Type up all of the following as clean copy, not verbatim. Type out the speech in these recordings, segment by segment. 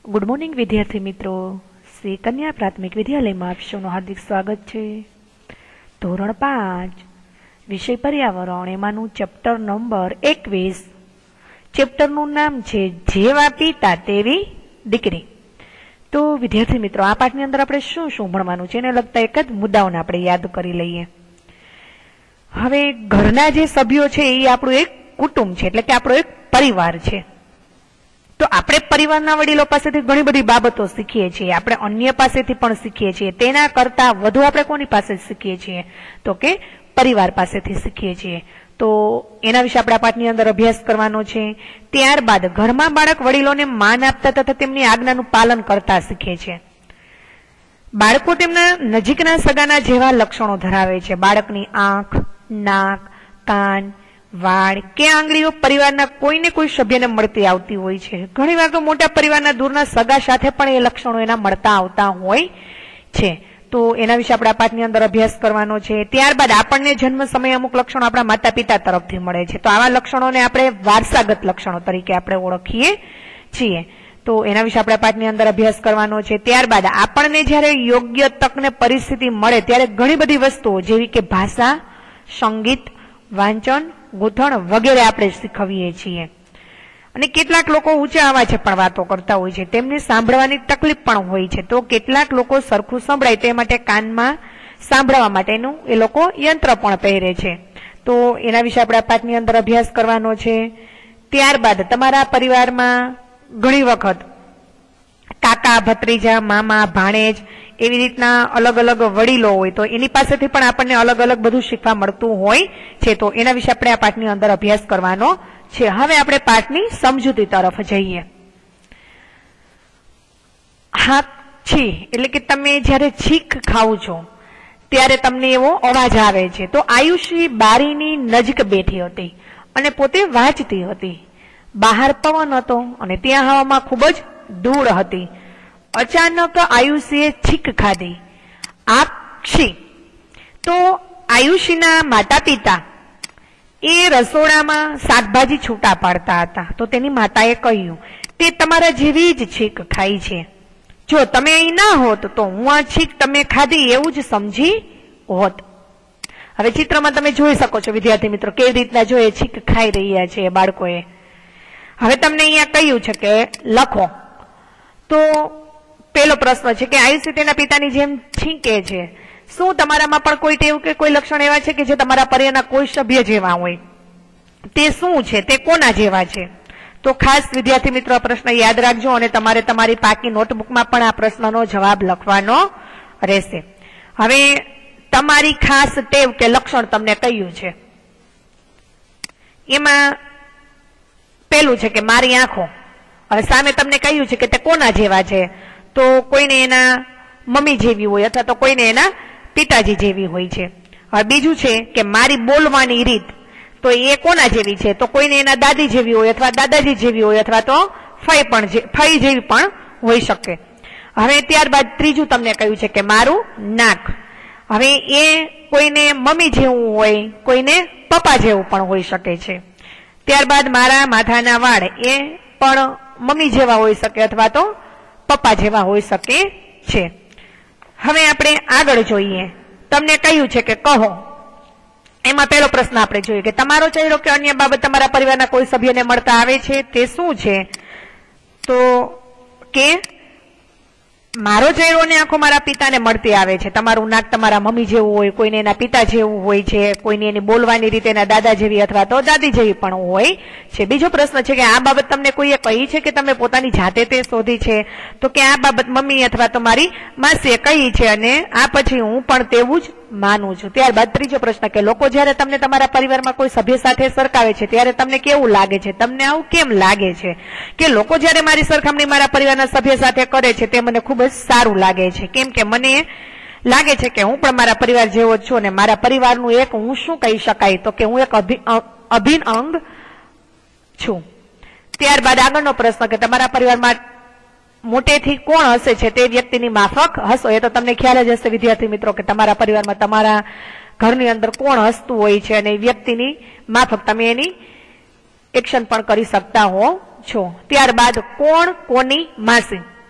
Good morning विद्यार्थी मित्रों, श्री कन्या प्राथमिक विद्यालय में आप सौનું हार्दिक स्वागत है। ધોરણ 5 વિષય પર્યાવરણ એમાંનું ચેપ્ટર નંબર 21 ચેપ્ટરનું નામ છે જેવા પિતા તેવી દીકરી। તો વિદ્યાર્થી મિત્રો, આ પાઠની અંદર આપણે શું શું ભણવાનું છે એને લગતા એક જ મુદ્દાઓને આપણે યાદ કરી લઈએ। હવે ઘરના જે સભ્યો છે એ આપણું એક કુટુંબ છે, એટલે કે આપણો એક પરિવાર છે। तो આપણે પરિવારના વડીલો પાસેથી ઘણી બધી બાબતો શીખીએ છીએ, આપણે અન્ય પાસેથી પણ શીખીએ છીએ। તેના કરતા વધુ આપણે કોની પાસે શીખીએ છીએ તો કે પરિવાર પાસેથી શીખીએ છીએ। તો એના વિશે આપણે આ પાઠની અંદર અભ્યાસ કરવાનો છે। ત્યારબાદ ઘરમાં બાળક વડીલોને માન આપતા તથા તેમની આજ્ઞાનું પાલન કરતા શીખે છે। બાળકો તેમના નજીકના સગાના જેવા લક્ષણો ધરાવે છે। બાળકની આંખ, નાક, કાન, વાળ કે આંગળીઓ પરિવારના કોઈને કોઈ સભ્યને મળતી આવતી હોય છે। ઘણી વાર તો મોટા પરિવારના દૂરના સગા સાથે પણ એ લક્ષણો એના મળતા આવતા હોય છે। તો એના વિશે આપણે આ પાઠની અંદર અભ્યાસ કરવાનો છે। ત્યારબાદ આપણને જન્મ સમયે અમુક લક્ષણો આપણા માતા પિતા તરફથી મળે છે, તો આવા લક્ષણોને આપણે વારસાગત લક્ષણો તરીકે આપણે ઓળખીએ છીએ। તો એના વિશે આપણે પાઠની અંદર અભ્યાસ કરવાનો છે। ત્યારબાદ આપણને જ્યારે યોગ્ય તક ને પરિસ્થિતિ મળે ત્યારે ઘણી બધી વસ્તુઓ જેવી કે ભાષા, સંગીત, વાંચન, ગૂંથણ વગેરે આપણે શીખવીએ છીએ। અને કેટલાક લોકો ઊંચા અવાજે પણ વાતો કરતા હોય છે, તેમને સાંભળવાની તકલીફ પણ હોય છે। તો કેટલાક લોકો સરખું સંભળાય તે માટે કાનમાં સાંભળવા માટેનું એ લોકો યંત્ર પણ પહેરે છે। તો એના વિશે આપણે આ પાઠની અંદર અભ્યાસ કરવાનો છે। ત્યારબાદ તમારા પરિવારમાં ઘણી વખત કાકા, ભત્રીજા, મામા, ભાણેજ એવી રીતના અલગ અલગ વડીલો હોય, તો એની પાસેથી પણ આપણને અલગ અલગ બધું શીખવા મળતું હોય છે। તો એના વિશે આપણે આ પાઠની અંદર અભ્યાસ કરવાનો છે। હવે આપણે પાઠની સમજૂતી તરફ જઈએ। હાછી એટલે કે તમે જ્યારે છીક ખાવ છો ત્યારે તમને એવો અવાજ આવે છે। તો આયુષી બારીની નજીક બેઠી હતી અને પોતે વાંચતી હતી। બહાર પવન હતો અને ત્યાં હવામાં ખૂબ જ ધૂળ હતી। અચાનક આયુષીએ છીક ખાધી। આક્ષી તો આયુષીના માતા પિતા એ રસોડામાં શાકભાજી છૂટા પાડતા હતા। તો તેની માતાએ કહ્યું, તે તમારા જેવી જ છીક ખાઈ છે। જો તમે અહીં ના હોત તો હું આ છીક તમે ખાધી એવું જ સમજી હોત। હવે ચિત્રમાં તમે જોઈ શકો છો વિદ્યાર્થી મિત્રો કેવી રીતના જો એ છીક ખાઈ રહ્યા છે બાળકોએ। હવે તમને અહીંયા કહ્યું છે કે લખો। તો પહેલો પ્રશ્ન છે કે આયુષી તેના પિતાની જેમ છીંકે છે। શું તમારામાં પણ કોઈ ટેવ કે કોઈ લક્ષણ એવા છે કે જે તમારા પરિવારના કોઈ સભ્ય જેવા હોય? તે શું છે? તે કોના જેવા છે? તો ખાસ વિદ્યાર્થી મિત્રો આ પ્રશ્ન યાદ રાખજો અને તમારે તમારી પાકી નોટબુકમાં પણ આ પ્રશ્નનો જવાબ લખવાનો રહેશે। હવે તમારી ખાસ ટેવ કે લક્ષણ તમને કહ્યું છે, એમાં પેલું છે કે મારી આંખો। હવે સામે તમને કહ્યું છે કે તે કોના જેવા છે, તો કોઈને એના મમ્મી જેવી હોય અથવા તો કોઈને એના પિતાજી જેવી હોય છે। હવે બીજું છે કે મારી બોલવાની રીત, તો એ કોના જેવી છે, તો કોઈને એના દાદી જેવી હોય અથવા દાદાજી જેવી હોય અથવા તો ફઈ જેવી પણ હોઈ શકે। હવે ત્યારબાદ ત્રીજું તમને કહ્યું છે કે મારું નાક। હવે એ કોઈને મમ્મી જેવું હોય, કોઈને પપ્પા જેવું પણ હોઈ શકે છે। ત્યારબાદ મારા માથાના વાળ એ પણ મમ્મી જેવા હોઈ શકે અથવા તો પપ્પા જેવા હોઈ શકે છે। હવે આપણે આગળ જોઈએ, તમને કહ્યું છે કે કહો। એમાં પહેલો પ્રશ્ન આપણે જોઈએ કે તમારો ચહેરો કે અન્ય બાબત તમારા પરિવારના કોઈ સભ્યને મળતા આવે છે, તે શું છે? તો કે મારો ચહેરો અને આંખો મારા પિતાને મળતી આવે છે। તમારું નાક તમારા મમ્મી જેવું હોય, કોઈને એના પિતા જેવું હોય છે, કોઈને એની બોલવાની રીતે એના દાદા જેવી અથવા તો દાદી જેવી પણ હોય છે। બીજો પ્રશ્ન છે કે આ બાબત તમને કોઈએ કહી છે કે તમે પોતાની જાતે તે શોધી છે? તો કે આ બાબત મમ્મી અથવા તો મારી માસીએ કહી છે અને આ પછી હું પણ તેવું જ માનું છું। ત્યારબાદ ત્રીજો પ્રશ્ન કે લોકો જ્યારે તમને તમારા પરિવારમાં કોઈ સભ્ય સાથે સરખાવે છે ત્યારે તમને કેવું લાગે છે? તમને આવું કેમ લાગે છે કે લોકો જ્યારે મારી સરખામણી મારા પરિવારના સભ્ય સાથે કરે છે તે મને ખૂબ જ સારું લાગે છે, કેમ કે મને લાગે છે કે હું પણ મારા પરિવાર જેવો જ છું અને મારા પરિવારનું એક હું શું કહી શકાય તો કે હું એક અભિન્ન અંગ છું। ત્યારબાદ આગળનો પ્રશ્ન કે તમારા પરિવારમાં મોટેથી કોણ હસે છે તે વ્યક્તિની માફક હસો। એ તો તમને ખ્યાલ જ હશે વિદ્યાર્થી મિત્રો કે તમારા પરિવારમાં તમારા ઘરની અંદર કોણ હસતું હોય છે અને વ્યક્તિની માફક તમે એની એક્શન પણ કરી શકતા હો છો। ત્યારબાદ કોણ કોની માસી,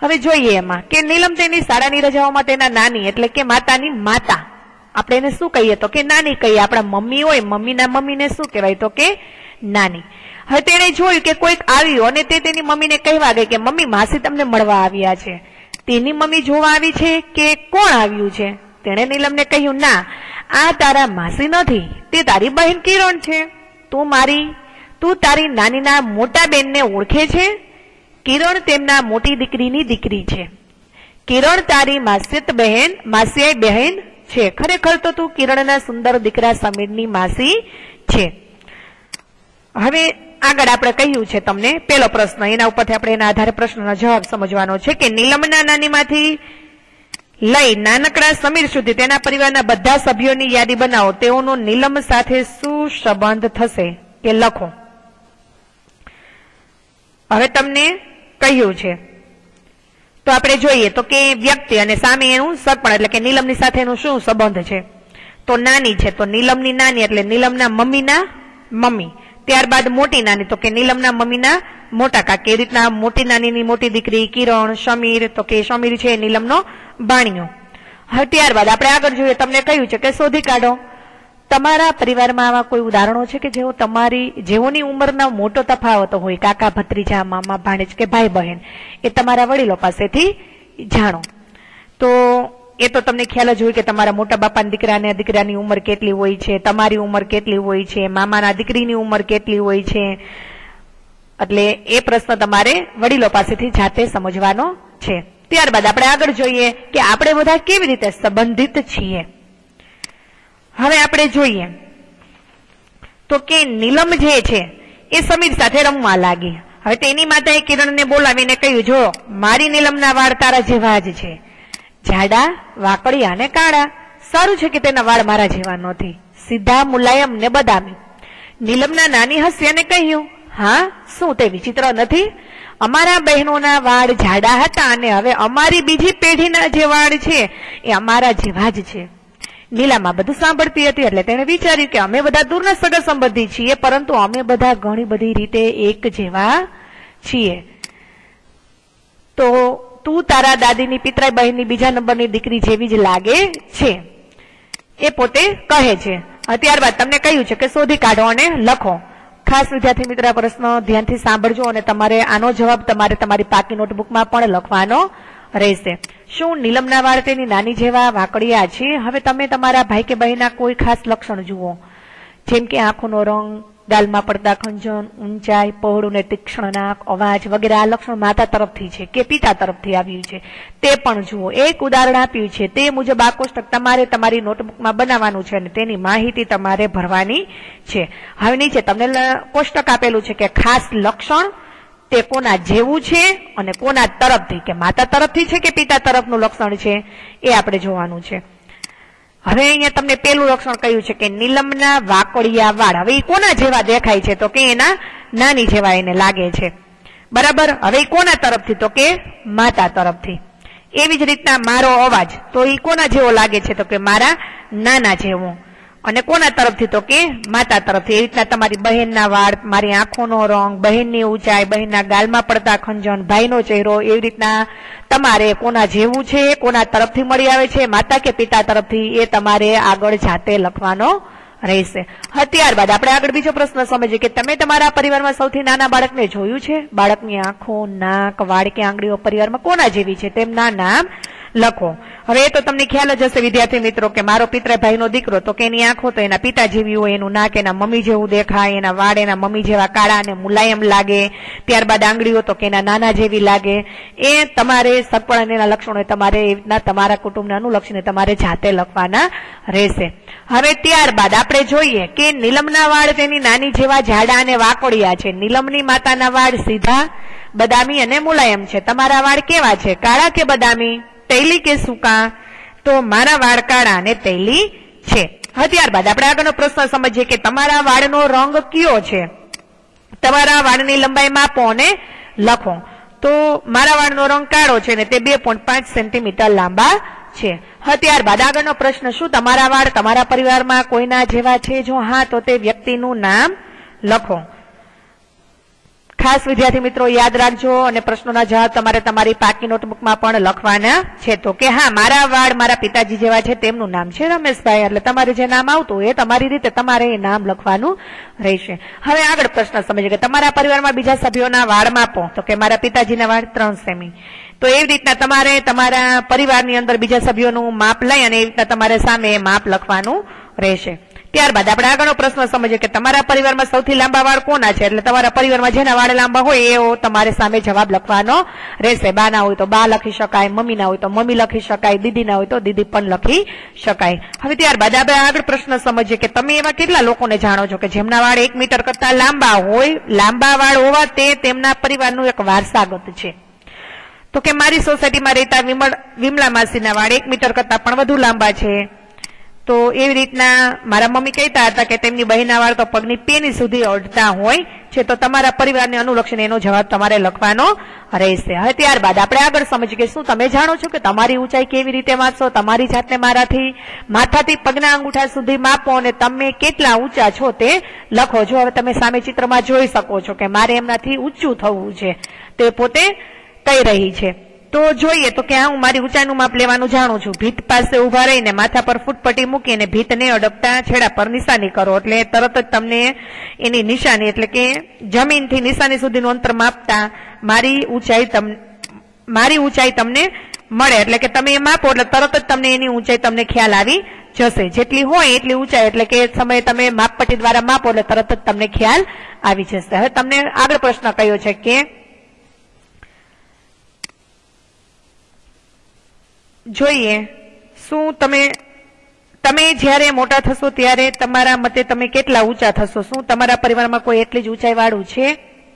હવે જોઈએ એમાં કે નીલમ તેની શાળાની રજાઓમાં તેના નાની એટલે કે માતાની માતા, આપણે એને શું કહીએ તો કે નાની કહીએ. આપણા મમ્મી હોય, મમ્મીના મમ્મીને શું કહેવાય તો કે નાની. હવે તેણે જોયું કે કોઈક આવ્યું અને તે તેની મમ્મીને કહેવા ગઈ કે મમ્મી માસી તમને મળવા આવ્યા છે. તેની મમ્મી જોવા આવી છે કે કોણ આવ્યું છે? તેણે નીલમને કહ્યું, ના, આ તારા માસી નથી, તે તારી બહેન કિરણ છે. તું તારી નાનીના મોટા બેનને ઓળખે છે? કિરણ તેમના મોટી દીકરીની દીકરી છે. કિરણ તારી માસીયાઈ બહેન છે. ખરેખર તો તું કિરણના સુંદર દીકરા સમીરની માસી છે. હવે આગળ આપણે કહ્યું છે તમને પેલો પ્રશ્ન, એના ઉપરથી આપણે એના આધારે પ્રશ્નનો જવાબ સમજવાનો છે કે નીલમના નાનીમાંથી લઈ નાનકડા સમીર સુધી તેના પરિવારના બધા સભ્યોની યાદી બનાવો. તેઓનો નીલમ સાથે શું સંબંધ થશે એ લખો. હવે તમને કહ્યું છે તો આપણે જોઈએ તો કે વ્યક્તિ અને સામે એનું સગપણ એટલે કે નીલમની સાથે એનું શું સંબંધ છે. તો નાની છે તો નીલમની નાની એટલે નીલમના મમ્મીના મમ્મી. ત્યારબાદ મોટી નાની તો કે નીલમના મમ્મીના મોટા કાકા. એ રીતના મોટી નાનીની મોટી દીકરી કિરણ, સમીર તો કે સમીર છે નીલમનો ભાણિયો. હવે ત્યારબાદ આપણે આગળ જોઈએ, તમને કહ્યું છે કે શોધી કાઢો તમારા પરિવારમાં આવા કોઈ ઉદાહરણો છે કે જેઓની ઉંમરના મોટો તફાવત હોય, કાકા ભત્રીજા, મામા ભાણેજ કે ભાઈ બહેન, એ તમારા વડીલો પાસેથી જાણો. તો એ તો તમને ખ્યાલ જ હોય કે તમારા મોટા બાપાના દીકરાની ઉંમર કેટલી હોય છે, તમારી ઉંમર કેટલી હોય છે, મામાના દીકરીની ઉંમર કેટલી હોય છે. એટલે એ પ્રશ્ન તમારે વડીલો પાસેથી જાતે સમજવાનો છે. ત્યારબાદ આપણે આગળ જોઈએ કે આપણે બધા કેવી રીતે સંબંધિત છીએ. હવે આપણે જોઈએ તો કે નીલમ જે છે એ સમીર સાથે રમવા લાગી. હવે તેની માતાએ કિરણને બોલાવીને કહ્યું, જો મારી નીલમના વાળ તારા જેવા જ છે, જાડા, વાકડિયા અને કાળા. સારું છે કે તેના વાળ મારા જેવા નથી, સીધા, મુલાયમ ને બદામી. નીલમના નાની હસી અને કહ્યું, હા, શું તે વિચિત્ર નથી? અમારા બહેનોના વાળ જાડા હતા અને હવે અમારી બીજી પેઢીના જે વાળ છે એ અમારા જેવા જ છે. નીલામાં બધું સાંભળતી હતી એટલે તેણે વિચાર્યું કે અમે બધા દૂરના સગા સંબંધી છીએ, પરંતુ અમે બધા ઘણી બધી રીતે એક જેવા છીએ. તો તું તારા દાદીની પિતરાઈ બહેનની બીજા નંબરની દીકરી જેવી જ લાગે છે, એ પોતે કહે છે. ત્યારબાદ તમને કહ્યું છે કે શોધી કાઢો અને લખો. ખાસ વિદ્યાર્થી મિત્ર પ્રશ્ન ધ્યાનથી સાંભળજો અને તમારે આનો જવાબ તમારી પાકી નોટબુકમાં પણ લખવાનો રહેશે. શું નીલમના વાળ તેની નાની જેવા વાકડિયા છે? હવે તમે તમારા ભાઈ કે બહેનના કોઈ ખાસ લક્ષણ જુઓ, જેમ કે આંખોનો રંગ, ગાલમાં પડતા ખંજન, ઊંચાઈ, પહોળું ને તીક્ષ્ણ નાક, અવાજ વગેરે. આ લક્ષણ માતા તરફથી છે કે પિતા તરફથી આવ્યું છે તે પણ જુઓ. એક ઉદાહરણ આપ્યું છે, તે મુજબ આ કોષ્ટક તમારે તમારી નોટબુકમાં બનાવવાનું છે અને તેની માહિતી તમારે ભરવાની છે. હવે નીચે તમને કોષ્ટક આપેલું છે કે ખાસ લક્ષણ તે કોના જેવું છે અને કોના તરફથી, કે માતા તરફથી છે કે પિતા તરફનું લક્ષણ છે એ આપણે જોવાનું છે. હવે અહીંયા તમને પેલું લક્ષણ કહ્યું છે કે નીલમના વાકડિયા વાળ. હવે એ કોના જેવા દેખાય છે તો કે એના નાની જેવા એને લાગે છે, બરાબર. હવે એ કોના તરફથી તો કે માતા તરફથી. એવી જ રીતના મારો અવાજ, તો એ કોના જેવો લાગે છે તો કે મારા નાના જેવો. અને કોના તરફથી તો કે માતા તરફથી. એ રીતના તમારી બહેનના વાળ, મારી આંખોનો રંગ, બહેનની ઊંચાઈ, બહેનના ગાલમાં પડતા ખંજન, ભાઈનો ચહેરો, એવી રીતના તમારે કોના જેવું છે, કોના તરફથી મળી આવે છે, માતા કે પિતા તરફથી, એ તમારે આગળ જાતે લખવાનો રહેશે. ત્યારબાદ આપણે આગળ બીજો પ્રશ્ન સમજીએ કે તમે તમારા પરિવારમાં સૌથી નાના બાળકને જોયું છે? બાળકની આંખો, નાક, વાળ કે આંગળીઓ પરિવારમાં કોના જેવી છે તેમના નામ લખો. હવે એ તો તમને ખ્યાલ જ હશે વિદ્યાર્થી મિત્રો કે મારો પિતરાઈ ભાઈનો દીકરો તો કે એની આંખો તો એના પિતા જેવી હોય, એનું નાક એના મમ્મી જેવું દેખાય, એના વાળ એના મમ્મી જેવા કાળા અને મુલાયમ લાગે. ત્યારબાદ આંગળીઓ તો કે એના નાના જેવી લાગે. એ તમારે સગપણ એના લક્ષણો તમારે એ રીતના તમારા કુટુંબને અનુલક્ષીને તમારે જાતે લખવાના રહેશે. હવે ત્યારબાદ આપણે જોઈએ કે નીલમના વાળ તેની નાની જેવા જાડા અને વાકડિયા છે. નીલમની માતાના વાળ સીધા, બદામી અને મુલાયમ છે. તમારા વાળ કેવા છે? કાળા કે બદામી, તૈલી કે સૂકા? તો મારા વાળ કાળા અને તૈલી છે. હવે ત્યારબાદ આપણે આગળનો પ્રશ્ન સમજીએ કે તમારા વાળનો રંગ કયો છે? તમારા વાળની લંબાઈ માપો અને લખો. તો મારા વાળનો રંગ કાળો છે ને તે 2.5 સેન્ટીમીટર લાંબા છે. હવે ત્યારબાદ આગળનો પ્રશ્ન, શું તમારા વાળ તમારા પરિવારમાં કોઈના જેવા છે? જો હા તો તે વ્યક્તિનું નામ લખો. खास विद्यार्थी मित्रों याद राखजो अने प्रश्नोना जवाब तमारे तमारी पाकी नोटबुकमां पण लखवाना छे। तो के हाँ मारा वाळ मारा पिताजी जेवा छे तेमनुं नाम छे रमेशभाई, एटले तमारे जे नाम आवतुं ए तमारी रीते तमारे ए नाम लखवानुं रहेशे। हवे आगळ प्रश्न समजीए के तमारा परिवारमां बीजा सभ्योना वाळ मापो। तो के मारा पिताजीना वाळ 3 सेमी। तो एवी रीतना तमारे तमारा परिवारनी अंदर बीजा सभ्योनुं माप लई अने एवी रीतना तमारे सामे माप लखवानुं रहेशे। ત્યારબાદ આપણે આગળનો પ્રશ્ન સમજીએ કે તમારા પરિવારમાં સૌથી લાંબા વાળ કોના છે, એટલે તમારા પરિવારમાં જેના વાળ લાંબા હોય એવો તમારે સામે જવાબ લખવાનો રહેશે। બાના હોય તો બા લખી શકાય, મમ્મીના હોય તો મમ્મી લખી શકાય, દીદીના હોય તો દીદી પણ લખી શકાય। હવે ત્યારબાદ આપણે આગળ પ્રશ્ન સમજીએ કે તમે એવા કેટલા લોકોને જાણો છો કે જેમના વાળ 1 મીટર કરતા લાંબા હોય, લાંબા વાળ હોવા તે તેમના પરિવારનું એક વારસાગત છે। તો કે મારી સોસાયટીમાં રહેતા વિમલા માસીના વાળ 1 મીટર કરતા પણ વધુ લાંબા છે। तो एवी रीतना मारा मम्मी कहता हता के तेमनी बहेना वाळ तो पगनी पेनी सुधी अडता होय छे। तो तमारा परिवारने अनुलक्षीने एनो जवाब तमारे लखवानो रहेशे। हवे त्यारबाद आपणे आगळ समजीए के शुं तमे जाणो छो के तमारी ऊंचाई केवी रीते मापशो। तमारी जातने माथाथी पगना अंगूठा सुधी मापो अने तमे केटला ऊंचा छो ते लखो। जो हवे तमे सामे चित्रमां जोई शको छो के मारे एमनाथी ऊंचું થવું છે તે પોતે કહી રહી છે। तो જોઈએ તો કે હું મારી ઊંચાઈનું માપ લેવાનું જાણું છું। ભીત પાસે ઉભા રહીને માથા પર ફૂટપટ્ટી મૂકીને ભીતને અડકતા છેડા પર નિશાની કરો એટલે તરત જ તમને એની નિશાની એટલે કે જમીનથી નિશાની સુધીનું અંતર માપતા મારી ઊંચાઈ તમને મળે। એટલે કે તમે એ માપો એટલે તરત જ તમને એની ઊંચાઈ તમને ખ્યાલ આવી જશે। જેટલી હોય એટલી ઊંચાઈ એટલે કે સમયે તમે માપપટ્ટી દ્વારા માપો એટલે તરત જ તમને ખ્યાલ આવી જશે। હવે તમને આગળ પ્રશ્ન કયો છે કે જોઈએ શું તમે જ્યારે મોટા થશો ત્યારે તમારા મતે તમે કેટલા ઊંચા થશો? શું તમારા પરિવારમાં કોઈ એટલી જ ઊંચાઈ વાળું છે?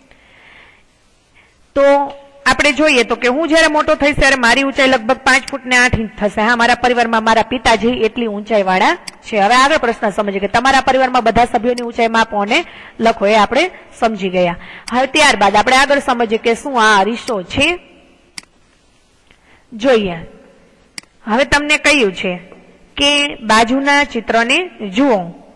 તો આપણે જોઈએ તો કે હું જ્યારે મોટો થઈશ ત્યારે મારી ઊંચાઈ લગભગ 5 ફૂટ ને 8 ઇંચ થશે। હા, મારા પરિવારમાં મારા પિતાજી એટલી ઊંચાઈ વાળા છે। હવે આગળ પ્રશ્ન સમજીએ કે તમારા પરિવારમાં બધા સભ્યોની ઊંચાઈ માપો અને લખો। એ આપણે સમજી ગયા। હવે ત્યારબાદ આપણે આગળ સમજીએ કે શું આ અરીસો છે? જોઈએ હવે તમને કહ્યું છે કે બાજુના ચિત્રને જુઓ।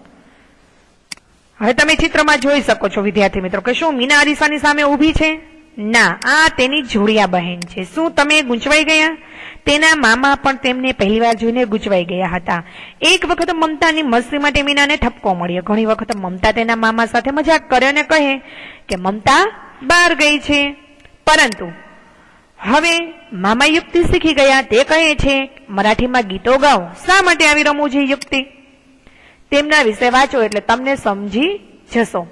હવે તમે ચિત્રમાં જોઈ શકો છો વિદ્યાર્થી મિત્રો કે શું મીના અરીસાની સામે ઊભી છે? ના, આ તેની જોડિયા બહેન છે। શું તમે ગૂંચવાઈ ગયા? તેના માमा પણ તેમને પહેલીવાર જોઈને ગૂંચવાઈ ગયા હતા। એક વખત મમતાની મસ્તી માટે મીનાને ઠપકો મળ્યો। ઘણી વખત મમતા તેના મામા સાથે મજાક કરે અને કહે કે મમતા બહાર ગઈ છે, પરંતુ હવે મામા યુક્તિ શીખી ગયા। તે કહે છે મરાઠીમાં ગીતો ગાઓ। શા માટે આવી રમૂજી યુક્તિ? તેમના વિશે વાંચો એટલે તમને સમજી જશો।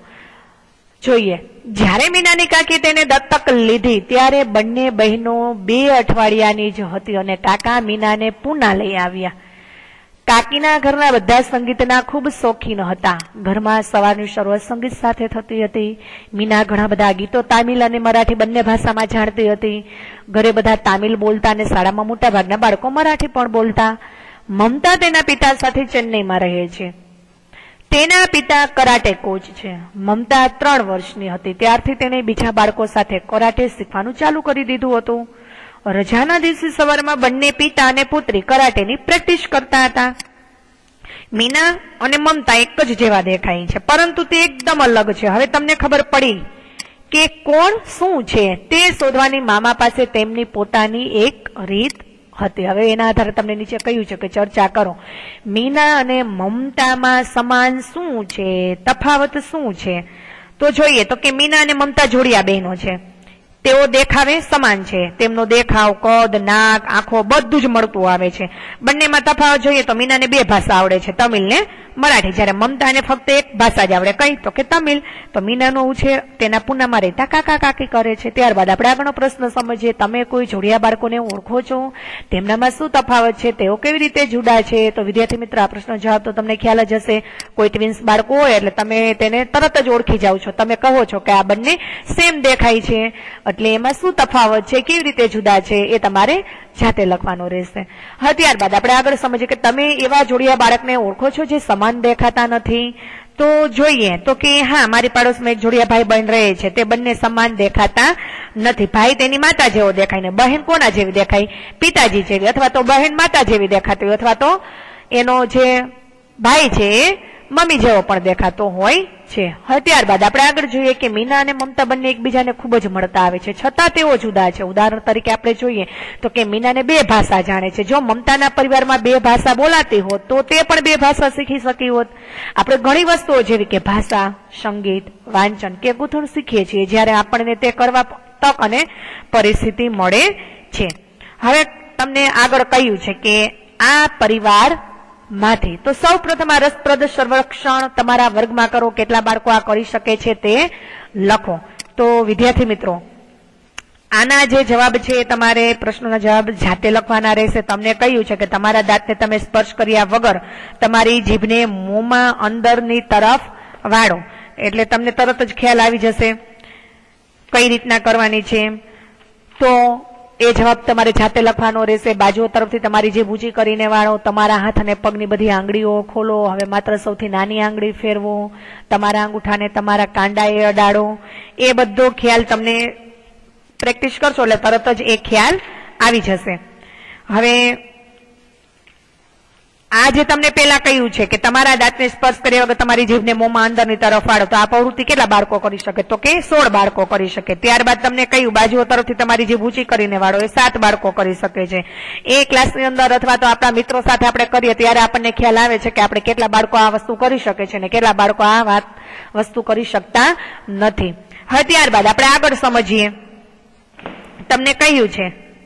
જોઈએ જ્યારે મીનાની કાકી તેને દત્તક લીધી ત્યારે બંને બહેનો 2 અઠવાડિયાની જ હતી અને કાકા મીનાને પૂના લઈ આવ્યા। કાકીના ઘરના બધા સંગીતના ખૂબ શોખીન હતા। ઘરમાં સવારની શરૂઆત સંગીત સાથે થતી હતી। મીના ઘણા બધા ગીતો તામિલ અને મરાઠી બંને ભાષામાં જાણતી હતી। ઘરે બધા તામિલ બોલતા અને શાળામાં મોટા ભાગના બાળકો મરાઠી પણ બોલતા। મમતા તેના પિતા સાથે ચેન્નઈમાં રહે છે। તેના પિતા કરાટે કોચ છે। મમતા 3 વર્ષની હતી ત્યારથી તેણે બીજા બાળકો સાથે કરાટે શીખવાનું ચાલુ કરી દીધું હતું। રજાના દિવસે સવારમાં બંને પિતા અને પુત્રી કરાટેની પ્રેક્ટિસ કરતા હતા। મીના અને મમતા એક જ જેવા દેખાય છે, પરંતુ તે એકદમ અલગ છે। હવે તમને ખબર પડી કે કોણ શું છે તે શોધવાની મામા પાસે તેમની પોતાની એક રીત હતી। હવે એના આધારે તમને નીચે કહ્યું છે કે ચર્ચા કરો। મીના અને મમતામાં સમાન શું છે, તફાવત શું છે? તો જોઈએ તો કે મીના અને મમતા જોડિયા બહેનો છે। તેઓ દેખાવે સમાન છે। તેમનો દેખાવ, કદ, નાક, આંખો બધું જ મળતું આવે છે। બંનેમાં તફાવત જોઈએ તો મીનાને 2 ભાષા આવડે છે, તમિલ ને મરાઠી, જ્યારે મમતાને ફક્ત એક ભાષા જ આવડે, કઈ તો કે તમિલ। તો મીનાનો ઉછેર તેના પૂનામાં રહેતા કાકા કાકી કરે છે। ત્યારબાદ આપણે આગળનો પ્રશ્ન સમજીએ। તમે કોઈ જોડિયા બાળકોને ઓળખો છો? તેમનામાં શું તફાવત છે? તેઓ કેવી રીતે જુદા છે? તો વિદ્યાર્થી મિત્ર આ પ્રશ્નનો જવાબ તો તમને ખ્યાલ જ હશે। કોઈ ટ્વિન્સ બાળકો હોય એટલે તમે તેને તરત જ ઓળખી જાવ છો। તમે કહો છો કે આ બંને સેમ દેખાય છે, એટલે એમાં શું તફાવત છે, કેવી રીતે જુદા છે એ તમારે જાતે લખવાનું રહેશે। હવે ત્યારબાદ આપણે આગળ સમજીએ કે તમે એવા જોડિયા બાળકને ઓળખો છો જે સમાન દેખાતા નથી? તો જોઈએ તો કે હા, મારી પાડોશમાં એક જોડિયા ભાઈ બહેન રહે છે, તે બંને સમાન દેખાતા નથી। ભાઈ તેની માતા જેવો દેખાય ને બહેન કોના જેવી દેખાય? પિતાજી જેવી, અથવા તો બહેન માતા જેવી દેખાતી હોય, અથવા તો એનો જે ભાઈ છે એ મમ્મી જેવો પણ દેખાતો હોય છે। હવે ત્યારબાદ આપણે આગળ જોઈએ કે મીના અને મમતા બંને એકબીજાને ખૂબ જ મળતા આવે છે, છતાં તેઓ જુદા છે। ઉદાહરણ તરીકે આપણે જોઈએ તો કે મીનાને 2 ભાષા જાણે છે। જો મમતાના પરિવારમાં 2 ભાષા બોલાતી હોત તો તે પણ 2 ભાષા શીખી શકી હોત। આપણે ઘણી વસ્તુઓ જેવી કે ભાષા, સંગીત, વાંચન કે ગૂંથણ શીખીએ છીએ, જ્યારે આપણને તે કરવા તક અને પરિસ્થિતિ મળે છે। હવે તમને આગળ કહ્યું છે કે આ પરિવાર માંથી, તો સૌ પ્રથમ આ રસપ્રદ સર્વેક્ષણ તમારા વર્ગમાં કરો। કેટલા બાળકો આ કરી શકે છે તે લખો। તો વિદ્યાર્થી મિત્રો, આના જે જવાબ છે તમારે પ્રશ્નોના જવાબ જાતે લખવાના રહેશે। તમને કહ્યું છે કે તમારા દાંતને તમે સ્પર્શ કર્યા વગર તમારી જીભને મોંમાં અંદરની તરફ વાળો, એટલે તમને તરત જ ખ્યાલ આવી જશે કઈ રીતના કરવાની છે। તો એ જવાબ તમારે જાતે લખવાનો રહેશે। બાજુઓ તરફથી તમારી જીભ ઊંચી કરીને વાળો, તમારા હાથ અને પગની બધી આંગળીઓ ખોલો। હવે માત્ર સૌથી નાની આંગળી ફેરવો, તમારા અંગૂઠાને તમારા કાંડાએ અડાડો। એ બધો ખ્યાલ તમને પ્રેક્ટિસ કરશો એટલે તરત જ એ ખ્યાલ આવી જશે। હવે આ જે તમને પેલા કહ્યું છે કે તમારા દાંતને સ્પર્શ કર્યા વગર તમારી જીભને મોંમાં અંદરની તરફ વાળો, તો આ પ્રવૃત્તિ કેટલા બાળકો કરી શકે? તો કે 16 બાળકો કરી શકે। ત્યારબાદ તમને કહ્યું બાજુઓ તરફથી તમારી જીભ ઊંચી કરીને વાળો, એ 7 બાળકો કરી શકે છે। એ ક્લાસની અંદર અથવા તો આપણા મિત્રો સાથે આપણે કરીએ ત્યારે આપણને ખ્યાલ આવે છે કે આપણે કેટલા બાળકો આ વસ્તુ કરી શકે છે ને કેટલા બાળકો આ વસ્તુ કરી શકતા નથી। હવે ત્યારબાદ આપણે આગળ સમજીએ। તમને કહ્યું છે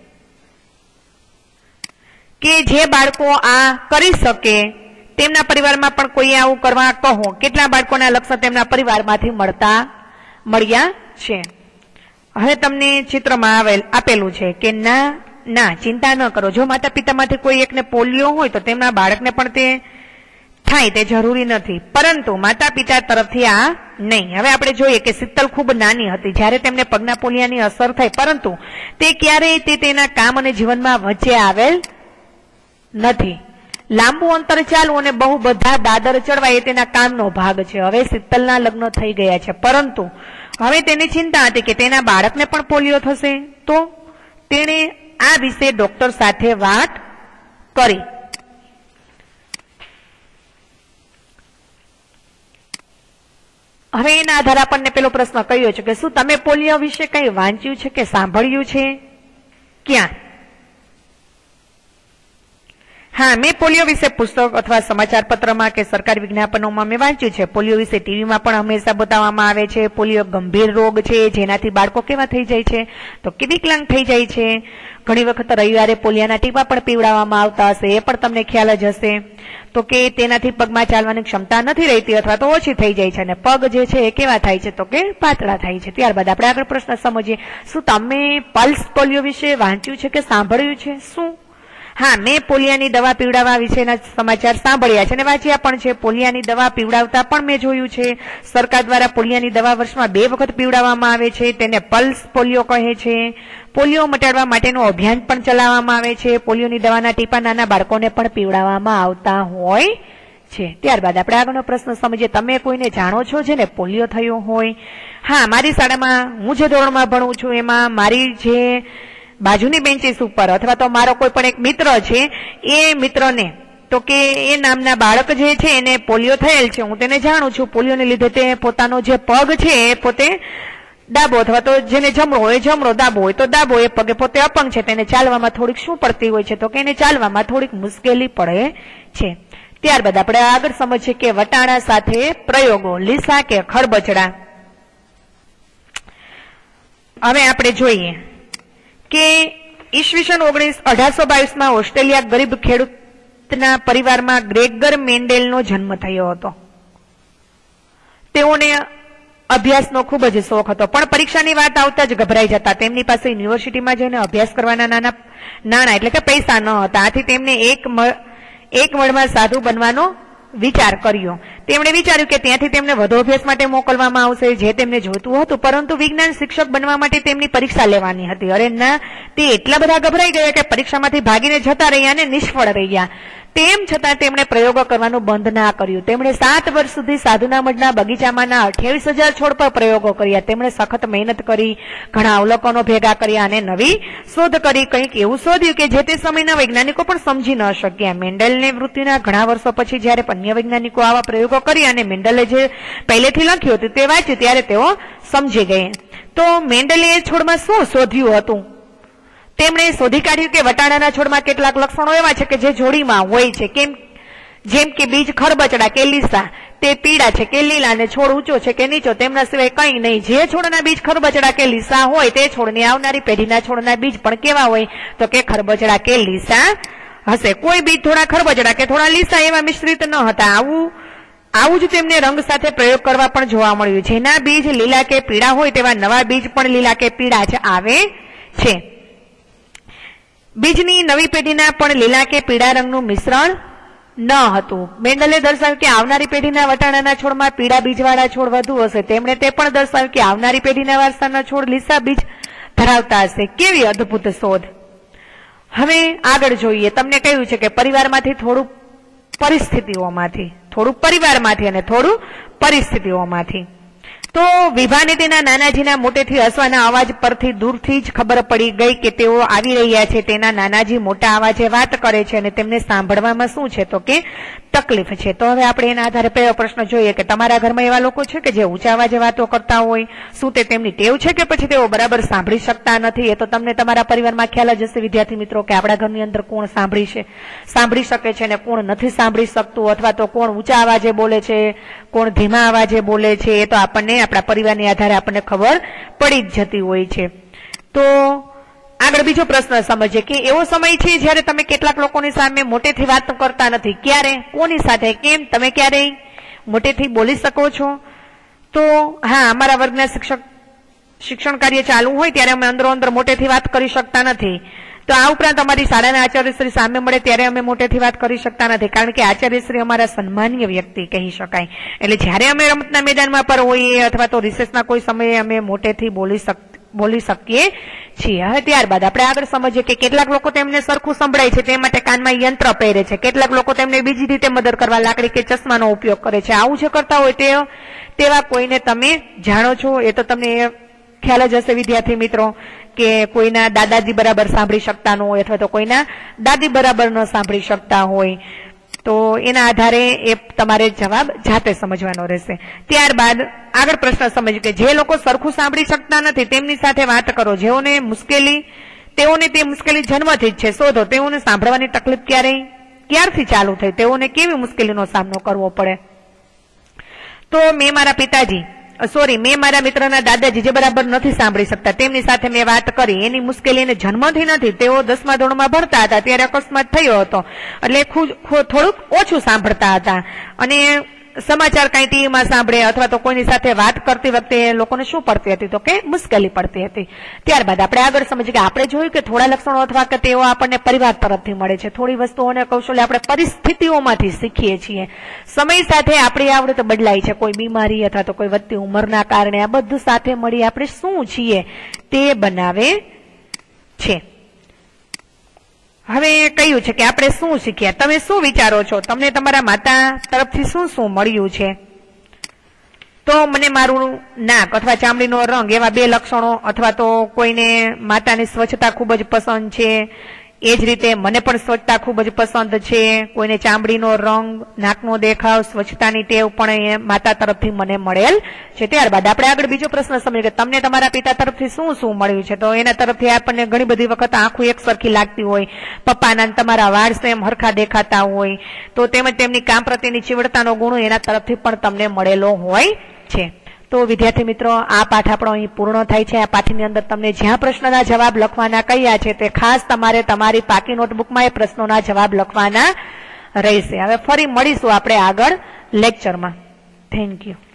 કે જે બાળકો આ કરી શકે તેમના પરિવારમાં પણ કોઈ આવું કરવા કહો। કેટલા બાળકોના લક્ષણ તેમના પરિવારમાંથી મળ્યા છે? હવે તમને ચિત્રમાં આપેલું છે કે ના ચિંતા ન કરો, જો માતા પિતામાંથી કોઈ એકને પોલિયો હોય તો તેમના બાળકને પણ તે થાય તે જરૂરી નથી, પરંતુ માતા પિતા તરફથી આ નહીં। હવે આપણે જોઈએ કે શીતલ ખૂબ નાની હતી જ્યારે તેમને પગના પોલિયાની અસર થઈ, પરંતુ તે ક્યારેય તેના કામ અને જીવનમાં વચ્ચે આવેલ નથી। લાંબુ અંતર ચાલવું અને બહુ બધા દાદર ચડવા એ તેના કામનો ભાગ છે। હવે શીતલના લગ્ન થઈ ગયા છે, પરંતુ હવે તેને ચિંતા હતી કે તેના બાળકને પણ પોલિયો થશે, તો તેણે આ વિશે ડોક્ટર સાથે વાત કરી। હવે એના આધારે આપણને પેલો પ્રશ્ન કહ્યો છે કે શું તમે પોલિયો વિશે કંઈ વાંચ્યું છે કે સાંભળ્યું છે? ક્યાં? હા, મેં પોલિયો વિશે પુસ્તક અથવા સમાચાર પત્રમાં કે સરકારી વિજ્ઞાપનોમાં મેં વાંચ્યું છે। પોલિયો વિશે ટીવીમાં પણ હંમેશા બતાવવામાં આવે છે। પોલિયો ગંભીર રોગ છે જેનાથી બાળકો કેવા થઈ જાય છે? તો કે વિકલાંગ થઈ જાય છે। ઘણી વખત રવિવારે પોલિયાના ટીપા પણ પીવડાવવામાં આવતા હશે, એ પણ તમને ખ્યાલ જ હશે। તો કે તેનાથી પગમાં ચાલવાની ક્ષમતા નથી રહેતી અથવા તો ઓછી થઈ જાય છે અને પગ જે છે એ કેવા થાય છે? તો કે પાતળા થાય છે। ત્યારબાદ આપણે આગળ પ્રશ્ન સમજીએ। શું તમે પલ્સ પોલિયો વિશે વાંચ્યું છે કે સાંભળ્યું છે? શું? હા, મેં પોલિયાની દવા પીવડાવવા વિશેના સમાચાર સાંભળ્યા છે અને વાંચ્યા પણ છે। પોલિયાની દવા પીવડાવતા પણ મેં જોયું છે। સરકાર દ્વારા પોલિયાની દવા વર્ષમાં 2 વખત પીવડાવવામાં આવે છે, તેને પલ્સ પોલિયો કહે છે। પોલિયો મટાડવા માટેનું અભિયાન પણ ચલાવવામાં આવે છે। પોલિયોની દવાના ટીપા નાના બાળકોને પણ પીવડાવવામાં આવતા હોય છે। ત્યારબાદ આપણે આગળનો પ્રશ્ન સમજીએ। તમે કોઈને જાણો છો જેને પોલિયો થયો હોય? હા, મારી શાળામાં હું જે ધોરણમાં ભણું છું એમાં મારી જે બાજુની બેન્ચીસ ઉપર અથવા તો મારો કોઈ પણ એક મિત્ર છે, એ મિત્રને તો કે એ નામના બાળક જે છે એને પોલિયો થયેલ છે। હું તેને જાણું છું। પોલિયોને લીધે તે પોતાનો જે પગ છે એ પોતે ડાબો અથવા તો જેને જમણો હોય જમણો, ડાબો હોય તો ડાબો, એ પગે પોતે અપંગ છે, તેને ચાલવામાં થોડીક શું પડતી હોય છે? તો કે એને ચાલવામાં થોડીક મુશ્કેલી પડે છે। ત્યારબાદ આપણે આગળ સમજીએ કે વટાણા સાથે પ્રયોગો, લીસા કે ખરબચડા। હવે આપણે જોઈએ કે ઈસવીસન 1822માં ઓસ્ટ્રેલિયા ગરીબ ખેડૂતના પરિવારમાં ગ્રેગર મેન્ડેલનો જન્મ થયો હતો। તેઓને અભ્યાસનો ખૂબ જ શોખ હતો, પણ પરીક્ષાની વાત આવતા જ ગભરાઈ જતા। તેમની પાસે યુનિવર્સિટીમાં જઈને અભ્યાસ કરવાના નાણાં એટલે કે પૈસા ન હતા। આથી તેમને એક વર્ષમાં સાધુ બનવાનો વિચાર કર્યો। તેમણે વિચાર્યું કે ત્યાંથી તેમને વધુ અભ્યાસ માટે મોકલવામાં આવશે, જે તેમને જોઈતું હતું, પરંતુ વિજ્ઞાન શિક્ષક બનવા માટે તેમની પરીક્ષા લેવાની હતી। અરે ના, તે એટલા બધા ગભરાઈ ગયા કે પરીક્ષામાંથી ભાગીને જતા રહ્યા અને નિષ્ફળ રહ્યા। તેમ છતાં તેમણે પ્રયોગો કરવાનું બંધ ના કર્યું. તેમણે 7 વર્ષ સુધી સાધુના મઢના બગીચામાંના 28,000 છોડ પર પ્રયોગો કર્યા. તેમણે સખત મહેનત કરી, ઘણા અવલોકનો ભેગા કર્યા અને નવી શોધ કરી. કંઈક એવું શોધ્યું કે જે તે સમયના વૈજ્ઞાનિકો પણ સમજી ન શક્યા. મેન્ડલની મૃત્યુના ઘણા વર્ષો પછી જ્યારે અન્ય વૈજ્ઞાનિકો આવા પ્રયોગો કર્યા અને મેન્ડલે જે પહેલેથી લખ્યું હતું તે વાંચ્યું ત્યારે તેઓ સમજી ગયા. તો મેન્ડલે એ છોડમાં શું શોધ્યું હતું? તેમણે શોધી કાઢ્યું કે વટાણાના છોડમાં કેટલાક લક્ષણો એવા છે કે જે જોડીમાં હોય છે. જેમ કે બીજ ખરબચડા કે લીસા તે પીળા છે કે લીલા, અને છોડ ઊંચો છે કે નીચો, તેમના સિવાય કંઈ નહીં. જે છોડના બીજ ખરબચડા કે લીસા હોય તે છોડની આવનારી પેઢીના છોડના બીજ પણ કેવા હોય તો કે ખરબચડા કે લીસા હશે. કોઈ બીજ થોડા ખરબચડા કે થોડા લીસા એવા મિશ્રિત ન હતા. આવું જ તેમને રંગ સાથે પ્રયોગ કરવા પણ જોવા મળ્યું. જેના બીજ લીલા કે પીળા હોય તેવા નવા બીજ પણ લીલા કે પીળા જ આવે છે. બીજની નવી પેઢીના પણ લીલા કે પીળા રંગનું મિશ્રણ ન હતું. મેન્ડલે દર્શાવ્યું કે આવનારી પેઢીના વટાણાના છોડમાં પીળા બીજવાળા છોડ વધુ હશે. તેમણે તે પણ દર્શાવ્યું કે આવનારી પેઢીના વારસાના છોડ લીસા બીજ ધરાવતા હશે. કેવી અદ્ભુત શોધ! હવે આગળ જોઈએ. તમને કહ્યું છે કે પરિવારમાંથી થોડું પરિસ્થિતિઓમાંથી, થોડું પરિવારમાંથી અને થોડું પરિસ્થિતિઓમાંથી. તો વિભાને તેના નાનાજીના મોટેથી હસવાના અવાજ પરથી દૂરથી જ ખબર પડી ગઈ કે તેઓ આવી રહ્યા છે. તેના નાનાજી મોટા અવાજે વાત કરે છે અને તેમને સાંભળવામાં શું છે તો કે તકલીફ છે. તો હવે આપણે એના આધારે પહેલો પ્રશ્ન જોઈએ કે તમારા ઘરમાં એવા લોકો છે કે જે ઊંચા અવાજે વાતો કરતા હોય? શું તે તેમની ટેવ છે કે પછી તેઓ બરાબર સાંભળી શકતા નથી? એ તો તમને તમારા પરિવારમાં ખ્યાલ જ હશે વિદ્યાર્થી મિત્રો કે આપણા ઘરની અંદર કોણ સાંભળી શકે છે અને કોણ નથી સાંભળી શકતું, અથવા તો કોણ ઊંચા અવાજે બોલે છે, કોણ ધીમા અવાજે બોલે છે. એ તો આપણને આપણા પરિવારની આધારે આપણને ખબર પડી જ જતી હોય છે. તો આગળ બીજો પ્રશ્ન સમજીએ કે એવો સમય છે જ્યારે તમે કેટલાક લોકોની સામે મોટેથી વાત કરતા નથી. ક્યારે, કોની સાથે, કેમ? તમે ક્યારેય મોટેથી બોલી શકો છો? તો હા, અમારા વર્ગના શિક્ષણ કાર્ય ચાલુ હોય ત્યારે અમે અંદરો અંદર મોટેથી વાત કરી શકતા નથી. તો આ ઉપરાંત અમારી શાળાના આચાર્યશ્રી સામે મળે ત્યારે અમે મોટેથી વાત કરી શકતા નથી, કારણ કે આચાર્યશ્રી અમારા સન્માનીય વ્યક્તિ કહી શકાય. એટલે જ્યારે અમે રમતના મેદાનમાં પર હોઈએ અથવા તો રિસેસના કોઈ સમયે અમે મોટેથી બોલી શકીએ છીએ. હવે ત્યારબાદ આપણે આગળ સમજીએ કે કેટલાક લોકો તેમને સરખું સંભળાય છે તે માટે કાનમાં યંત્ર પહેરે છે. કેટલાક લોકો તેમને બીજી રીતે મદદ કરવા લાકડી કે ચશ્માનો ઉપયોગ કરે છે. આવું જે કરતા હોય તેવા કોઈને તમે જાણો છો? એ તો તમને ખ્યાલ જ હશે વિદ્યાર્થી મિત્રો કે કોઈના દાદાજી બરાબર સાંભળી શકતા ન હોય અથવા તો કોઈના દાદી બરાબર ન સાંભળી શકતા હોય. તો એના આધારે એ તમારે જવાબ જાતે સમજવાનો રહેશે. ત્યારબાદ આગળ પ્રશ્ન સમજ કે જે લોકો સરખું સાંભળી શકતા નથી તેમની સાથે વાત કરો. તેઓને તે મુશ્કેલી જન્મથી જ છે. શોધો તેઓને સાંભળવાની તકલીફ ક્યારથી ચાલુ થઈ? તેઓને કેવી મુશ્કેલીનો સામનો કરવો પડે? તો મેં મારા મિત્રના દાદાજી જે બરાબર નથી સાંભળી શકતા તેમની સાથે મેં વાત કરી. એની મુશ્કેલી એને જન્મથી નથી. તેઓ 10મા ધોરણમાં ભણતા હતા ત્યારે અકસ્માત થયો હતો, એટલે થોડુંક ઓછું સાંભળતા હતા અને સમાચાર કઈ ટીવીમાં સાંભળે અથવા તો કોઈની સાથે વાત કરતી વખતે લોકોને શું પડતી હતી તો કે મુશ્કેલી પડતી હતી. ત્યારબાદ આપણે આગળ સમજીએ કે આપણે જોયું કે થોડા લક્ષણો અથવા કે તેઓ આપણને પરિવાર તરફથી મળે છે. થોડી વસ્તુઓ અને કૌશલ્ય આપણે પરિસ્થિતિઓમાંથી શીખીએ છીએ. સમય સાથે આપણી આવડત બદલાય છે. કોઈ બીમારી અથવા તો કોઈ વધતી ઉંમરના કારણે આ બધું સાથે મળી આપણે શું છીએ તે બનાવે છે. હવે કહ્યું છે કે આપણે શું શીખ્યા? તમે શું વિચારો છો? તમને તમારા માતા તરફથી શું મળ્યું છે? તો મને મારું નાક અથવા ચામડીનો રંગ એવા 2 લક્ષણો, અથવા તો કોઈને માતાની સ્વચ્છતા ખૂબ જ પસંદ છે, એ જ રીતે મને પણ સ્વચ્છતા ખૂબ જ પસંદ છે. કોઈને ચામડીનો રંગ, નાકનો દેખાવ, સ્વચ્છતાની ટેવ પણ એ માતા તરફથી મને મળેલ છે. ત્યારબાદ આપણે આગળ બીજો પ્રશ્ન સમજીએ કે તમને તમારા પિતા તરફથી શું મળ્યું છે? તો એના તરફથી આપણને ઘણી બધી વખત આંખું એક સરખી લાગતી હોય, પપ્પાના તમારા વાળ સેમ હરખા દેખાતા હોય, તો તેમજ તેમની કામ પ્રત્યેની ચીવડતાનો ગુણ એના તરફથી પણ તમને મળેલો હોય છે. તો વિદ્યાર્થી મિત્રો, આ પાઠ આપણો અહીં પૂર્ણ થાય છે. આ પાઠની અંદર તમને જ્યાં પ્રશ્નના જવાબ લખવાના કહ્યા છે તે ખાસ તમારે તમારી પાકી નોટબુકમાં એ પ્રશ્નોના જવાબ લખવાના રહેશે. હવે ફરી મળીશું આપણે આગળ લેક્ચરમાં. Thank you.